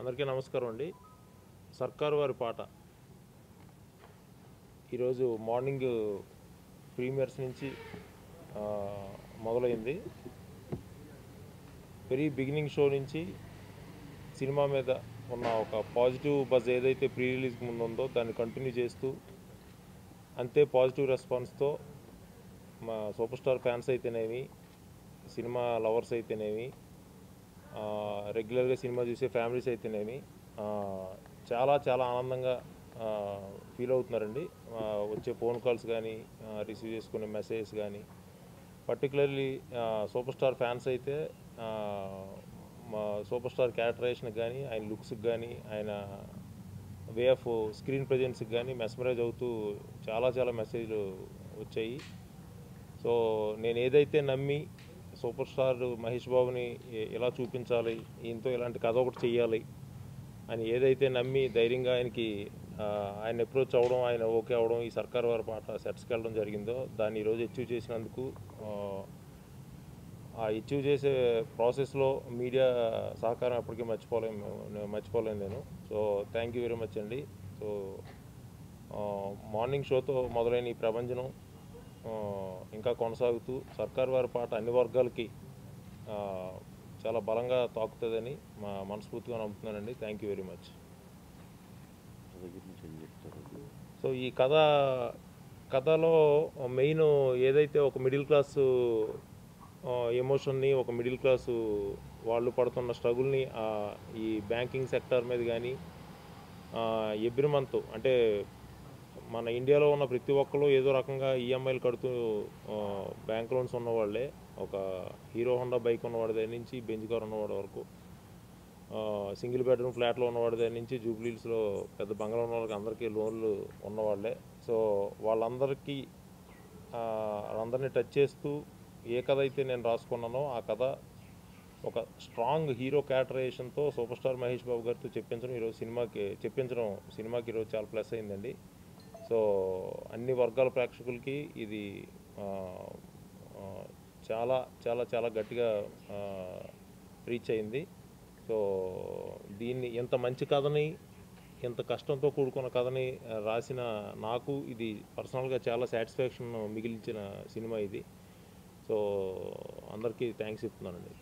అందరికీ నమస్కారం అండి. సర్కారు వారి పాట ఈరోజు మార్నింగ్ ప్రీమియర్స్ నుంచి మొదలైంది. వెరీ బిగినింగ్ షో నుంచి సినిమా మీద ఉన్న ఒక పాజిటివ్ బజ్ ఏదైతే ప్రీ రిలీజ్కి ముందు ఉందో దాన్ని కంటిన్యూ చేస్తూ అంతే పాజిటివ్ రెస్పాన్స్తో మా సూపర్ స్టార్ ఫ్యాన్స్ అయితేనేమి, సినిమా లవర్స్ అయితేనేమి, రెగ్యులర్గా సినిమా చూసే ఫ్యామిలీస్ అయితేనేమి చాలా చాలా ఆనందంగా ఫీల్ అవుతున్నారండి. వచ్చే ఫోన్ కాల్స్ కానీ, రిసీవ్ చేసుకునే మెసేజెస్ కానీ, పర్టికులర్లీ సూపర్ స్టార్ ఫ్యాన్స్ అయితే మా సూపర్ స్టార్ క్యారెక్టరైజేషన్కి కానీ, ఆయన లుక్స్కి కానీ, ఆయన వే ఆఫ్ స్క్రీన్ ప్రజెన్స్కి కానీ మెస్మరైజ్ అవుతూ చాలా చాలా మెసేజ్లు వచ్చాయి. సో నేను ఏదైతే నమ్మి సూపర్ స్టార్ మహేష్ బాబుని ఇలా చూపించాలి, ఈయనతో ఇలాంటి కథ ఒకటి చెయ్యాలి అని ఏదైతే నమ్మి ధైర్యంగా ఆయన అప్రోచ్ అవ్వడం, ఆయన ఓకే అవ్వడం, ఈ సర్కారు వారి పాట సెట్స్కి వెళ్ళడం జరిగిందో దాన్ని ఈరోజు అచీవ్ చేసినందుకు, ఆ అచీవ్ చేసే ప్రాసెస్లో మీడియా సహకారం ఎప్పటికీ మర్చిపోలేను నేను. So thank you very much అండి. సో మార్నింగ్ షోతో మొదలైన ఈ ప్రభంజనం ఇంకా కొనసాగుతూ సర్కారు వారి పాట అన్ని వర్గాలకి చాలా బలంగా తాకుతుందని మనస్ఫూర్తిగా నమ్ముతున్నానండి. Thank you very much. So ఈ కథలో మెయిన్ ఏదైతే ఒక మిడిల్ క్లాస్ ఎమోషన్ని, ఒక మిడిల్ క్లాసు వాళ్ళు పడుతున్న స్ట్రగుల్ని ఈ బ్యాంకింగ్ సెక్టార్ మీద కానీ, ఎవ్రీ మంత్ అంటే మన ఇండియాలో ఉన్న ప్రతి ఒక్కరు ఏదో రకంగా ఈఎంఐలు కడుతూ బ్యాంక్ లోన్స్ ఉన్నవాళ్ళే. ఒక హీరో హోండా బైక్ ఉన్నవాడి దగ్గర నుంచి బెంజ్ కార్ ఉన్నవాడి వరకు, సింగిల్ బెడ్రూమ్ ఫ్లాట్లో ఉన్నవాడి దగ్గర నుంచి జూబ్లీహిల్స్లో పెద్ద బంగ్లా ఉన్న వాళ్ళకి అందరికీ లోన్లు ఉన్నవాళ్ళే. సో వాళ్ళందరినీ టచ్ చేస్తూ ఏ కథ అయితే నేను రాసుకున్నానో ఆ కథ ఒక స్ట్రాంగ్ హీరో క్యారెక్టరైజేషన్తో సూపర్ స్టార్ మహేష్ బాబు గారితో చెప్పించడం సినిమాకి ఈరోజు చాలా ప్లస్ అయిందండి. సో అన్ని వర్గాల ప్రేక్షకులకి ఇది చాలా చాలా చాలా గట్టిగా రీచ్ అయింది. సో దీన్ని ఇంత మంచి కథని, ఇంత కష్టంతో కూడుకున్న కథని రాసిన నాకు ఇది పర్సనల్గా చాలా సాటిస్ఫాక్షన్ మిగిల్చిన సినిమా ఇది. సో అందరికీ థ్యాంక్స్ చెప్తున్నానండి.